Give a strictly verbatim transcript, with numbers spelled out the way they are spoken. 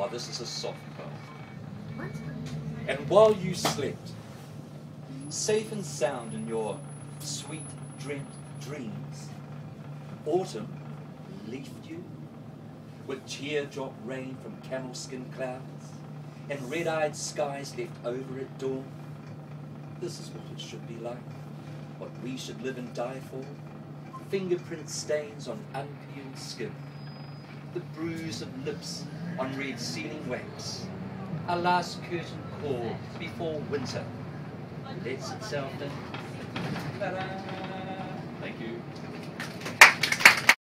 Ah, this is a soft poem. And while you slept, safe and sound in your sweet dreamt dreams, autumn leafed you with teardrop rain from camel skin clouds and red-eyed skies left over at dawn. This is what it should be like, what we should live and die for. Fingerprint stains on unpeeled skin, the bruise of lips on red ceiling wax, a last curtain call before winter lets itself in. Ta-da!